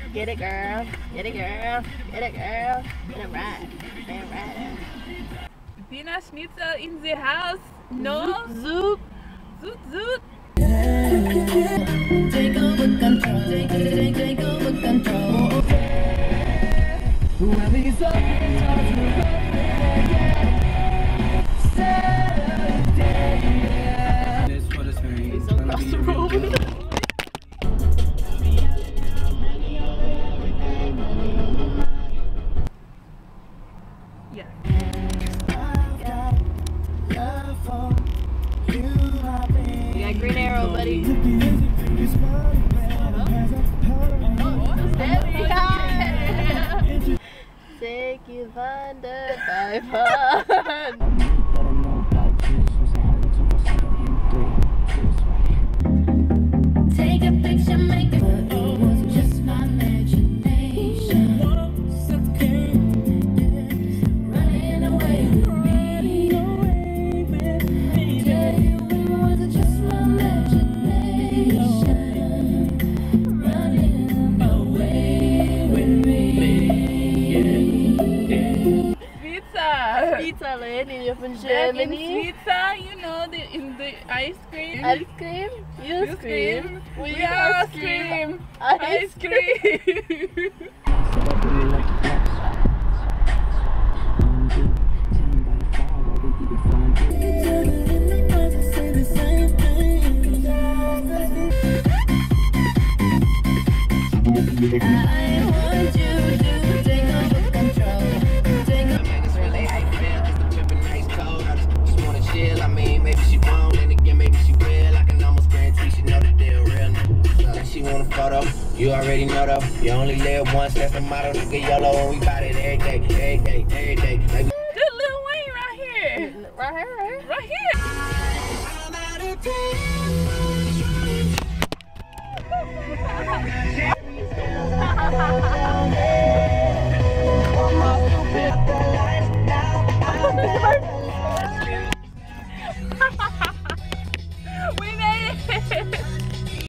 Get it, girl. Get it, girl. Get it, girl. Get it right. Get it right. Wiener Schnitzel in the house. No. Zoop. Zoot, zoot. Take over control. Take over control. When these up starts to Saturday. This for the screen. He's across the room. Yeah. You got green arrow, buddy. Take you under by fun. Take a picture, make it. It was just my imagination. Running away with me. Tell you it was just my imagination. Running away with me. Pizza. Pizza lady from And Germany. pizza, you know, in the ice cream. Ice cream? You You scream. We are scream. Ice Ice cream. I want you to take over control. Take over. It's really how you feel, just a trippin' nice cold. I just wanna chill, I mean, maybe she won't, and again, maybe she will. I can almost guarantee she know the deal real. Like she want a photo, you already know though. You only live once, that's the motto. Get YOLO and we bout it every day, every day, every day. Like we Good Lil Wayne right here. Right here, right here. Right here.